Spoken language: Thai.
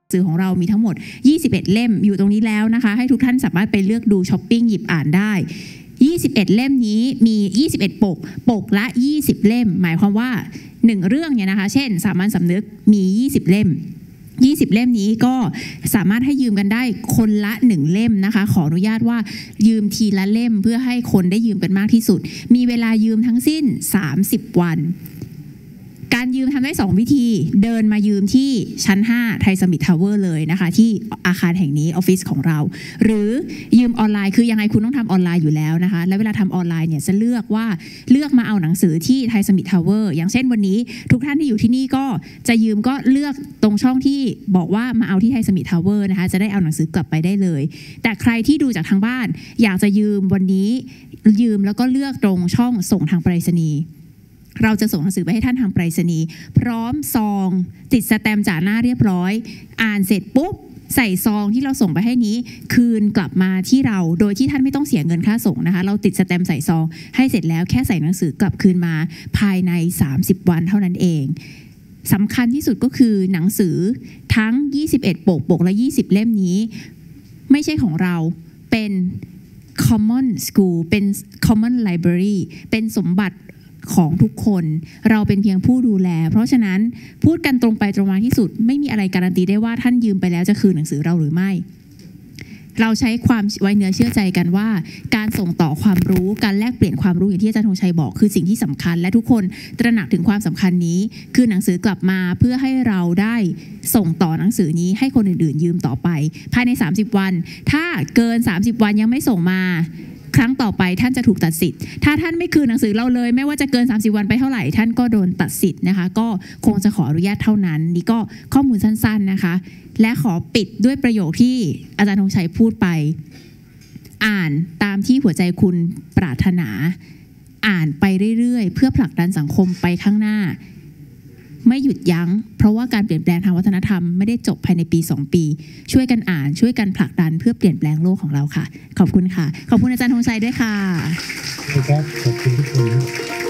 สื่อของเรามีทั้งหมด21เล่มอยู่ตรงนี้แล้วนะคะให้ทุกท่านสามารถไปเลือกดูช้อปปิ้งหยิบอ่านได้21เล่มนี้มี21ปกละ20เล่มหมายความว่า1เรื่องเนี่ยนะคะเช่นสามัญสำนึกมี20เล่ม20เล่มนี้ก็สามารถให้ยืมกันได้คนละ1เล่มนะคะขออนุญาตว่ายืมทีละเล่มเพื่อให้คนได้ยืมกันมากที่สุดมีเวลายืมทั้งสิ้น30วันการยืมทำได้2วิธีเดินมายืมที่ชั้น5ไทยสมิธทาวเวอร์เลยนะคะที่อาคารแห่งนี้ออฟฟิศของเราหรือยืมออนไลน์คือยังไงคุณต้องทำออนไลน์อยู่แล้วนะคะและเวลาทำออนไลน์เนี่ยจะเลือกมาเอาหนังสือที่ไทยสมิธทาวเวอร์อย่างเช่นวันนี้ทุกท่านที่อยู่ที่นี่ก็จะยืมก็เลือกตรงช่องที่บอกว่ามาเอาที่ไทยสมิธทาวเวอร์นะคะจะได้เอาหนังสือกลับไปได้เลยแต่ใครที่ดูจากทางบ้านอยากจะยืมวันนี้ยืมแล้วก็เลือกตรงช่องส่งทางไปรษณีย์เราจะส่งหนังสือไปให้ท่านทางไปรษณีย์พร้อมซองติดสแตมป์จ่าหน้าเรียบร้อยอ่านเสร็จปุ๊บใส่ซองที่เราส่งไปให้นี้คืนกลับมาที่เราโดยที่ท่านไม่ต้องเสียเงินค่าส่งนะคะเราติดสแตมป์ใส่ซองให้เสร็จแล้วแค่ใส่หนังสือกลับคืนมาภายใน30วันเท่านั้นเองสำคัญที่สุดก็คือหนังสือทั้ง21ปกละ20เล่มนี้ไม่ใช่ของเราเป็น common school เป็น common library เป็นสมบัติของทุกคนเราเป็นเพียงผู้ดูแลเพราะฉะนั้นพูดกันตรงไปตรงมาที่สุดไม่มีอะไรการันตีได้ว่าท่านยืมไปแล้วจะคืนหนังสือเราหรือไม่เราใช้ความไว้เนื้อเชื่อใจกันว่าการส่งต่อความรู้การแลกเปลี่ยนความรู้อย่างที่อาจารย์ธงชัยบอกคือสิ่งที่สำคัญและทุกคนตระหนักถึงความสำคัญนี้คือหนังสือกลับมาเพื่อให้เราได้ส่งต่อหนังสือนี้ให้คนอื่นๆยืมต่อไปภายใน30วันถ้าเกิน30วันยังไม่ส่งมาครั้งต่อไปท่านจะถูกตัดสิทธิ์ถ้าท่านไม่คืนหนังสือเราเลยไม่ว่าจะเกิน30วันไปเท่าไหร่ท่านก็โดนตัดสิทธิ์นะคะก็คงจะขออนุญาตเท่านั้นนี่ก็ข้อมูลสั้นๆนะคะและขอปิดด้วยประโยคที่อาจารย์ธงชัยพูดไปอ่านตามที่หัวใจคุณปรารถนาอ่านไปเรื่อยๆเพื่อผลักดันสังคมไปข้างหน้าไม่หยุดยั้งเพราะว่าการเปลี่ยนแปลงทางวัฒนธรรมไม่ได้จบภายในปี2ปีช่วยกันอ่านช่วยกันผลักดันเพื่อเปลี่ยนแปลงโลกของเราค่ะขอบคุณค่ะขอบคุณอาจารย์ธงชัยด้วยค่ะขอบคุณทุกคน